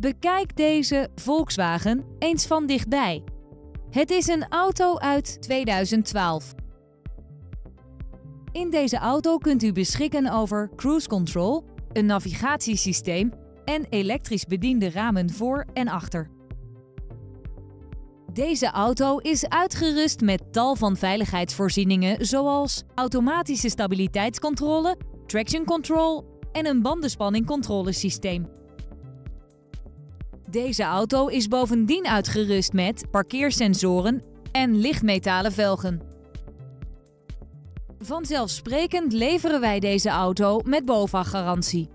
Bekijk deze Volkswagen eens van dichtbij. Het is een auto uit 2012. In deze auto kunt u beschikken over cruise control, een navigatiesysteem en elektrisch bediende ramen voor en achter. Deze auto is uitgerust met tal van veiligheidsvoorzieningen zoals automatische stabiliteitscontrole, traction control en een bandenspanningcontrolesysteem. Deze auto is bovendien uitgerust met parkeersensoren en lichtmetalen velgen. Vanzelfsprekend leveren wij deze auto met BOVAG-garantie.